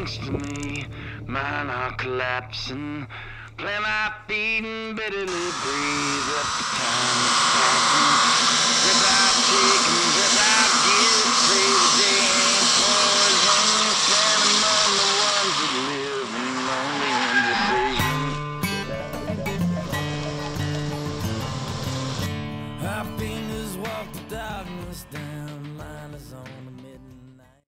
belongs to me. Mine are collapsing. Plant my feet and bitterly breathe up the time that's passing. Breath I take and breath I give. Pray the day